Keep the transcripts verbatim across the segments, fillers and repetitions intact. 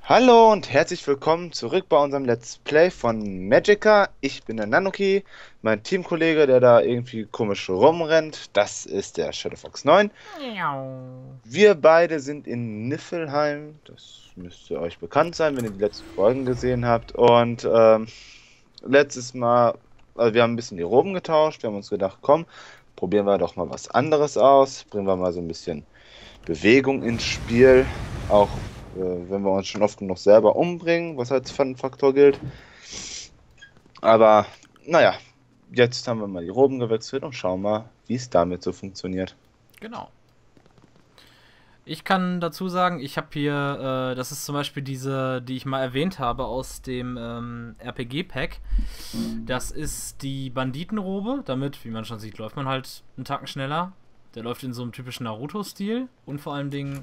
Hallo und herzlich willkommen zurück bei unserem Let's Play von Magicka. Ich bin der Nanuki, mein Teamkollege, der da irgendwie komisch rumrennt, das ist der ShadowFox neun. Miau. Wir beide sind in Niflheim, das müsste euch bekannt sein, wenn ihr die letzten Folgen gesehen habt. Und ähm, letztes Mal, also wir haben ein bisschen die Roben getauscht, wir haben uns gedacht, komm, probieren wir doch mal was anderes aus, bringen wir mal so ein bisschen Bewegung ins Spiel, auch wenn wir uns schon oft genug selber umbringen, was als Fun-Faktor gilt. Aber, naja, jetzt haben wir mal die Roben gewechselt und schauen mal, wie es damit so funktioniert. Genau. Ich kann dazu sagen, ich habe hier, äh, das ist zum Beispiel diese, die ich mal erwähnt habe aus dem ähm, R P G-Pack. Das ist die Banditenrobe. Damit, wie man schon sieht, läuft man halt einen Tacken schneller. Der läuft in so einem typischen Naruto-Stil. Und vor allem Dingen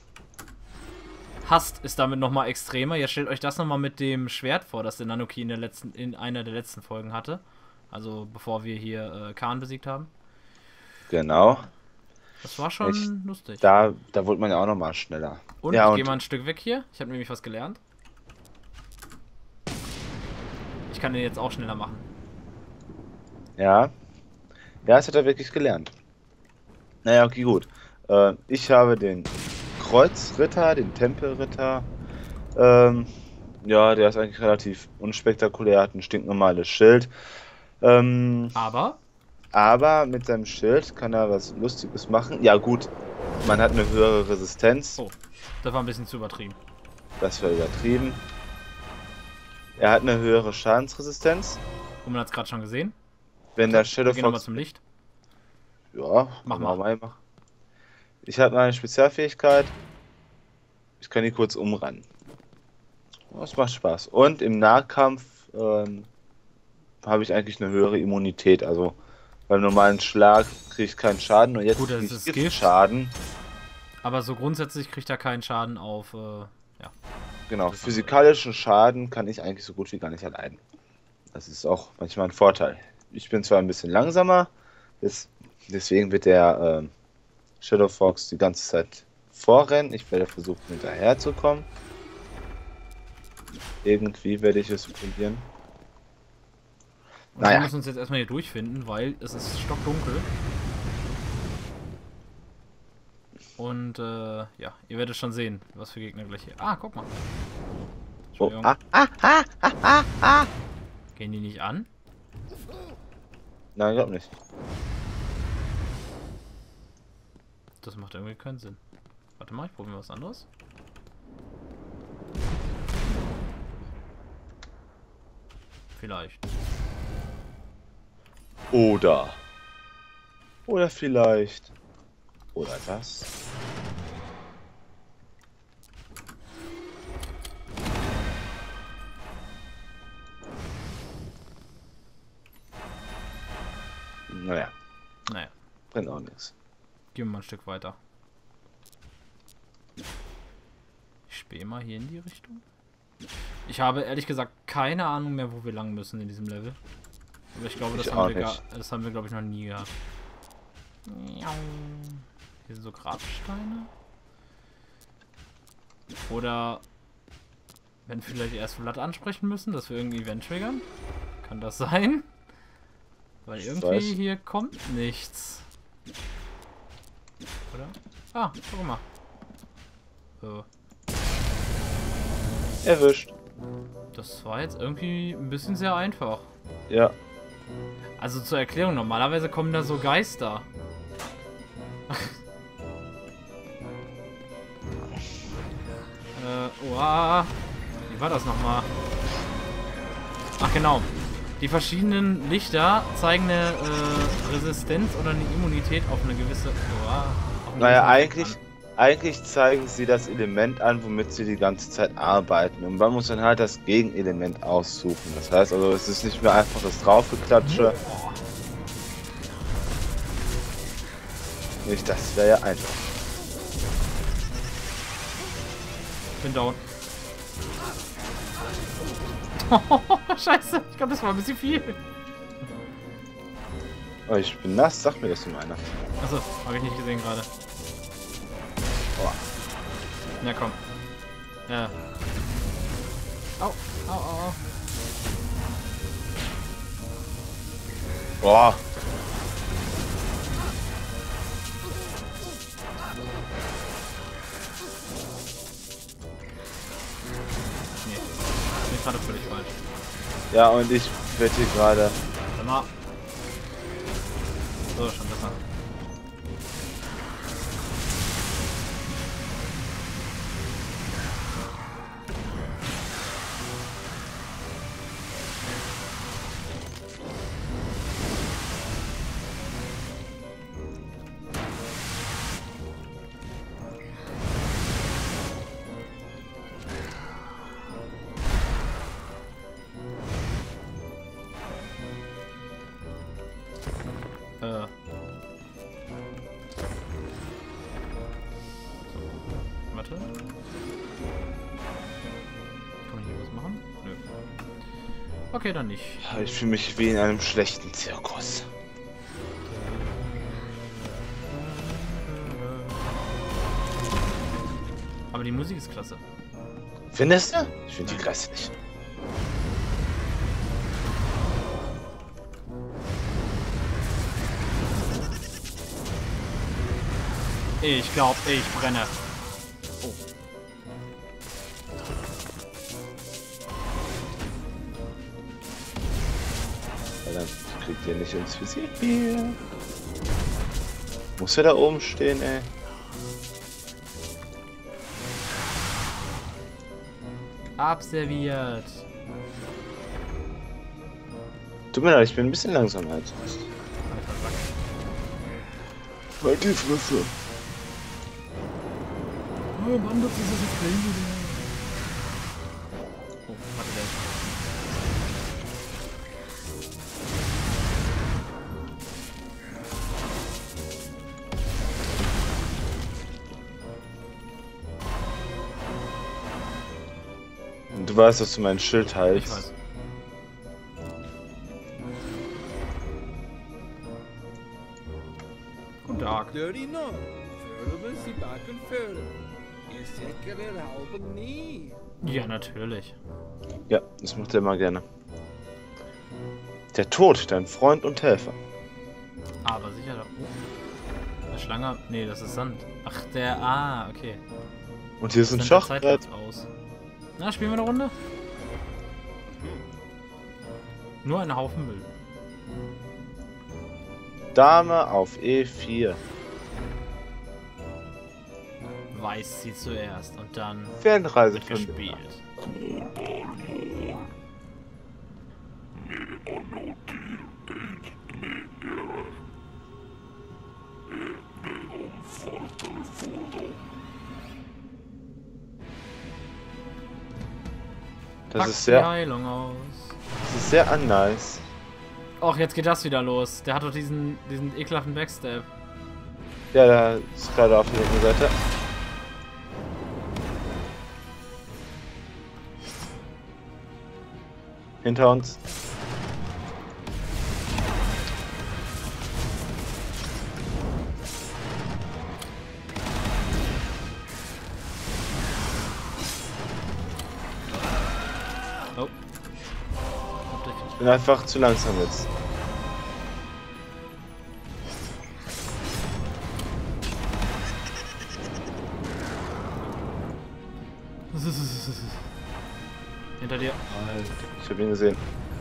Hast ist damit nochmal extremer. Jetzt stellt euch das nochmal mit dem Schwert vor, das der Nanuki in, der letzten, in einer der letzten Folgen hatte. Also bevor wir hier äh, Khan besiegt haben. Genau. Das war schon Ich, lustig. da, da wurde man ja auch nochmal schneller. Und Ja, ich und gehe mal ein Stück weg hier. Ich habe nämlich was gelernt. Ich kann den jetzt auch schneller machen. ja, ja, das hat er wirklich gelernt. Naja, okay, gut. Äh, ich habe den Kreuzritter, den Tempelritter. Ähm, ja, der ist eigentlich relativ unspektakulär, hat ein stinknormales Schild. Ähm, Aber Aber mit seinem Schild kann er was Lustiges machen. Ja gut, man hat eine höhere Resistenz. Oh, das war ein bisschen zu übertrieben. Das wäre übertrieben. Er hat eine höhere Schadensresistenz. Und man hat es gerade schon gesehen. Wenn der Wir gehen nochmal ShadowFox... zum Licht. Ja, Mach kann man mal. mal machen. Ich habe eine Spezialfähigkeit. Ich kann die kurz umrennen. Das macht Spaß. Und im Nahkampf ähm, habe ich eigentlich eine höhere Immunität. Also beim normalen Schlag kriege ich keinen Schaden. Und jetzt Gut, das kriege ist ich Gift. Schaden. Aber so grundsätzlich kriegt er keinen Schaden auf. Äh, ja. Genau, physikalischen Schaden kann ich eigentlich so gut wie gar nicht erleiden. Das ist auch manchmal ein Vorteil. Ich bin zwar ein bisschen langsamer, des, deswegen wird der äh, ShadowFox die ganze Zeit vorrennen. Ich werde versuchen, hinterher zu kommen. Irgendwie werde ich es probieren. Und Naja. wir müssen uns jetzt erstmal hier durchfinden, weil es ist stockdunkel. Und äh, ja, ihr werdet schon sehen, was für Gegner gleich hier. Ah, guck mal. Oh, Entschuldigung. ah, ah, ah, ah, ah, ah. Gehen die nicht an? Nein, glaub nicht. Das macht irgendwie keinen Sinn. Warte mal, ich probiere was anderes. Vielleicht. Oder. Oder vielleicht. Oder das. Naja, Naja, bringt auch nichts. gehen wir mal ein Stück weiter. Ich spähe mal hier in die Richtung. Ich habe ehrlich gesagt keine Ahnung mehr, wo wir lang müssen in diesem Level. Aber ich glaube, das, Ich haben auch wir, gar, nicht. das haben wir, glaube ich, noch nie gehabt. Hier sind so Grabsteine. Oder wenn vielleicht erst Vlad ansprechen müssen, dass wir irgendwie Event triggern. Kann das sein? Weil Ich irgendwie weiß. hier kommt nichts. Oder? Ah, guck mal. So. Erwischt. Das war jetzt irgendwie ein bisschen sehr einfach. Ja. Also zur Erklärung, normalerweise kommen da so Geister. äh, uah. Wie war das nochmal? Ach genau. Die verschiedenen Lichter zeigen eine äh, Resistenz oder eine Immunität auf eine gewisse... Uah, auf eine Naja, gewisse eigentlich, Effekt eigentlich zeigen sie das Element an, womit sie die ganze Zeit arbeiten. Und man muss dann halt das Gegenelement aussuchen. Das heißt also, es ist nicht mehr einfach das Draufgeklatsche. an. Oh. Nicht, das wäre ja einfach. Bin down. Scheiße, ich glaube, das war ein bisschen viel. Oh, ich bin nass, sag mir das nur einer. Achso, habe ich nicht gesehen gerade. Oh. Ja, komm. Ja. Au, au, au, au. Boah. Nee. Ich bin gerade völlig falsch. Ja, und ich werde hier gerade. Warte mal. So, schon besser. Äh. Warte. Kann man hier was machen? Nö. Okay, dann nicht. Ich fühle mich wie in einem schlechten Zirkus. Aber die Musik ist klasse. Findest du? Ich finde die grässlich. Ich glaube, ich brenne. Oh. Verdammt, ich krieg den nicht ins Visier. Muss er da oben stehen, ey? Abserviert. Tut mir leid, ich bin ein bisschen langsamer als sonst. Halt die Fresse. Oh Mann, das ist das Display wieder. Oh, warte, der. Du weißt, dass du mein Schild Ich hältst. weiß. Guten Tag. Dirty no. Fördern Sie backen fördern. Ihr säkert erhalten nie. Ja, natürlich. Ja, das macht er immer gerne. Der Tod, dein Freund und Helfer. Aber sicher doch. Oh. Eine Schlange? Nee, das ist Sand. Ach, der. Ah, okay. Und hier ist ein Dann der Schachbrett. Zeitplatz aus. Na, spielen wir eine Runde? Nur ein Haufen Müll. Dame auf E vier. Weiß sie zuerst und dann Fernreise wird für gespielt. Das Pack ist die sehr, Heilung aus. das ist sehr unnice. Och, jetzt geht das wieder los. Der hat doch diesen, diesen ekelhaften Backstab. Ja, da ist gerade auf der linken Seite. Hinter uns. Oh. Ich bin einfach zu langsam jetzt. Hinter dir. Ich hab ihn gesehen.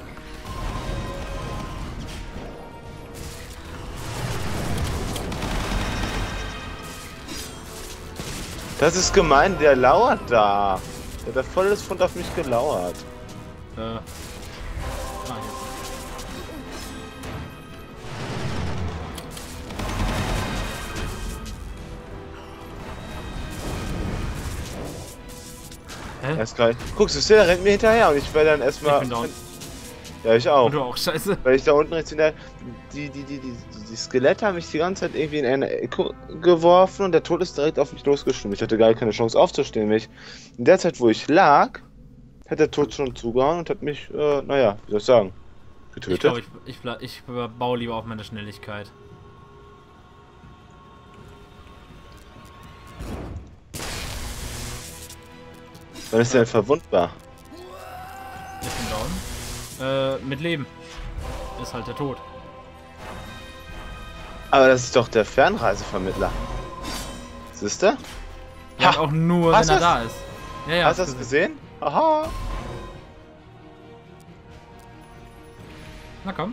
Das ist gemein, der lauert da. Der hat da volles Pfund auf mich gelauert. Äh. Ah, jetzt. Hä? Er ist geil. Guckst du, der rennt mir hinterher und ich werde dann erstmal. Ich bin down. Ja, ich auch. Und du auch, scheiße. Weil ich da unten rechts hinter. Die, die, die, die, die Skelette haben mich die ganze Zeit irgendwie in eine Ecke geworfen und der Tod ist direkt auf mich losgeschwommen. Ich hatte gar keine Chance aufzustehen. Mich. In der Zeit, wo ich lag, hat der Tod schon zugehauen und hat mich, äh, naja, wie soll ich sagen, getötet. Ich glaube, ich, ich, ble- ich baue lieber auf meine Schnelligkeit. Wann ist der denn verwundbar? Ich bin down. Äh, mit Leben. Ist halt der Tod. Aber das ist doch der Fernreisevermittler. Siehst du? Ja, Ha! auch nur, Hast wenn er du's? da ist. Ja, ja. Hast du das gesehen? Aha! Na komm.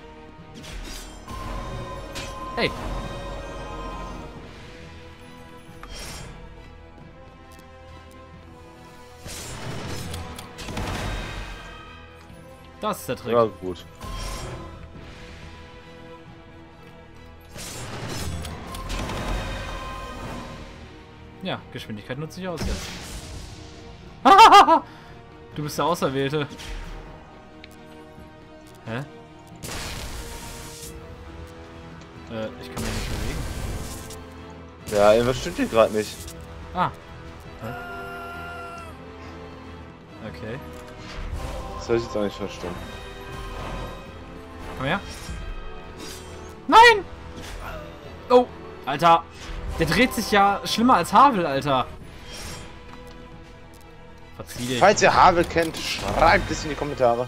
Hey. Das ist der Trick. Ja, gut. Ja, Geschwindigkeit nutze ich aus jetzt. Du bist der Auserwählte. Hä? Äh, ich kann mich nicht bewegen. Ja, irgendwas stimmt hier gerade nicht. Ah. Hä? Okay. Das habe ich jetzt auch nicht verstanden. Komm her. Nein! Oh, Alter. Der dreht sich ja schlimmer als Havel, Alter. Verzieh dich. Falls ihr Havel kennt, schreibt es in die Kommentare.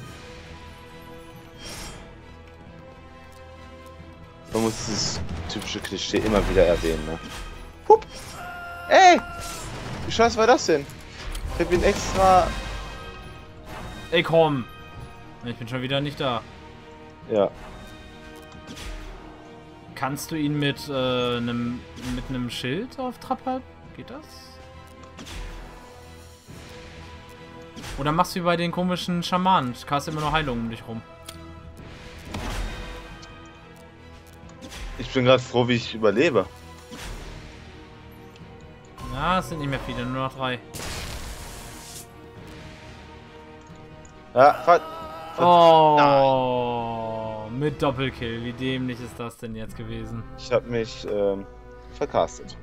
Man muss dieses typische Klischee immer wieder erwähnen, ne? Hup! Ey! Wie scheiße war das denn? Ich hab ihn extra... Ey, komm. Ich bin schon wieder nicht da. Ja. Kannst du ihn mit äh, einem mit einem Schild auf Trab halten? Geht das? Oder machst du wie bei den komischen Schamanen? Du hast immer nur Heilung um dich rum. Ich bin gerade froh, wie ich überlebe. Ja, es sind nicht mehr viele, nur noch drei. Ja, fahr... Oh, mit Doppelkill. Wie dämlich ist das denn jetzt gewesen? Ich habe mich ähm, vercastet.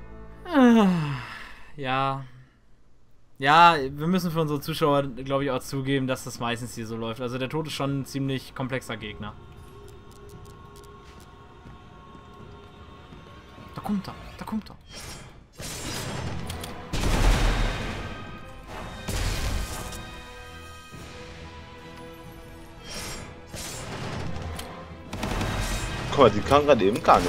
Ja. Ja, wir müssen für unsere Zuschauer, glaube ich, auch zugeben, dass das meistens hier so läuft. Also der Tod ist schon ein ziemlich komplexer Gegner. Da kommt er, da kommt er. Guck mal, die kann gerade eben gar nicht.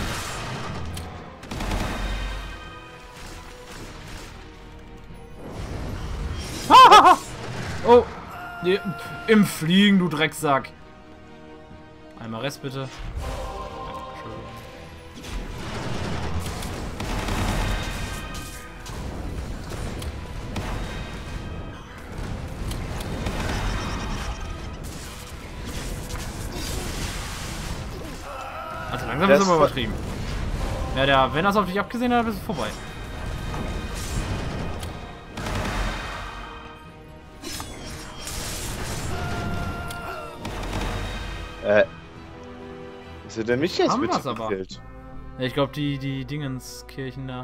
Oh, nee, im Fliegen, du Drecksack. Einmal Rest bitte. Dankeschön. Also langsam ist aber übertrieben. Ja, der, wenn das auf dich abgesehen hat, ist es vorbei. Äh. Was hat der mich jetzt Haben bitte wir's aber. gekillt? Ja, ich glaube, die, die Dingenskirchen da.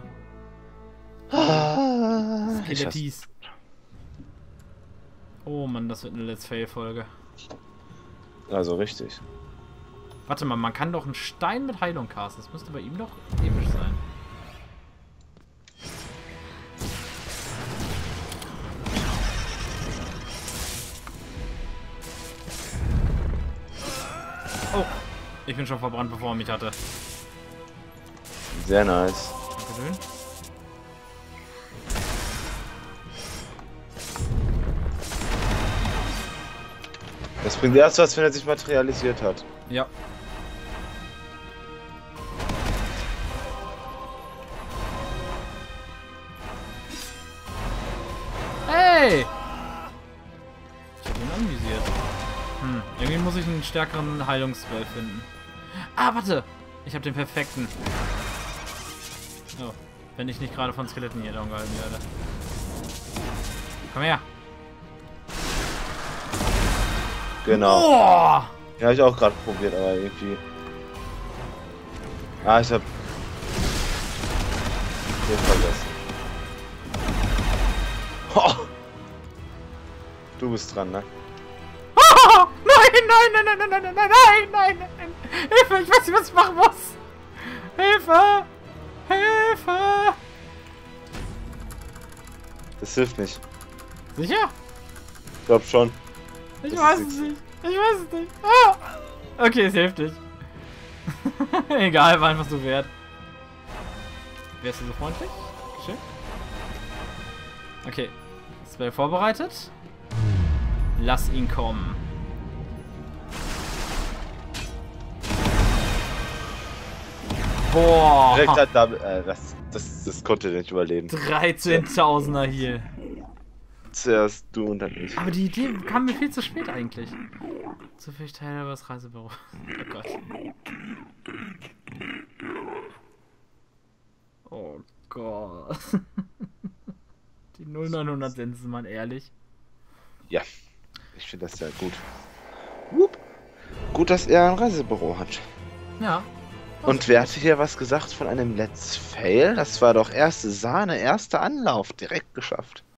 Ah, ich hasse- Skelettis. Oh Mann, das wird eine Let's Fail-Folge. Also richtig. Warte mal, man kann doch einen Stein mit Heilung casten. Das müsste bei ihm doch episch sein. Oh, ich bin schon verbrannt, bevor er mich hatte. Sehr nice. Dankeschön. Das bringt erst was, wenn er sich materialisiert hat. Ja. Hey! Ich hab ihn anvisiert. Hm, irgendwie muss ich einen stärkeren Heilungsspell finden. Ah, warte! Ich habe den perfekten. Oh, wenn ich nicht gerade von Skeletten hier down gehalten werde. Komm her! Genau. Oh! Ja, hab ich auch gerade probiert, aber irgendwie. Ah, ich hab. Den vergessen. Oh. Du bist dran, ne? Oh, nein, nein, nein, nein, nein, nein, nein, nein, nein, nein. Hilfe, ich weiß nicht, was ich machen muss. Hilfe! Hilfe! Das hilft nicht. Sicher? Ich glaub schon. Ich Das weiß ist es nicht. Ich weiß es nicht. Ah! Okay, es hilft nicht. Egal, war einfach so wert. Wärst du so freundlich? Schön. Okay. Spell vorbereitet. Lass ihn kommen. Boah. Direkter Double, äh, das, das, das konnte er nicht überleben. dreizehntausender hier. Zuerst du und dann ich. Aber die Idee kam mir viel zu spät eigentlich. Zufällig Teilhaber das Reisebüro. Oh Gott. Oh Gott. Die null neunhundert Sensen, man ehrlich. Ja, ich finde das sehr gut. Wupp. Gut, dass er ein Reisebüro hat. Ja. Und wer hatte hier was gesagt von einem Let's Fail? Das war doch erste Sahne, erster Anlauf, direkt geschafft.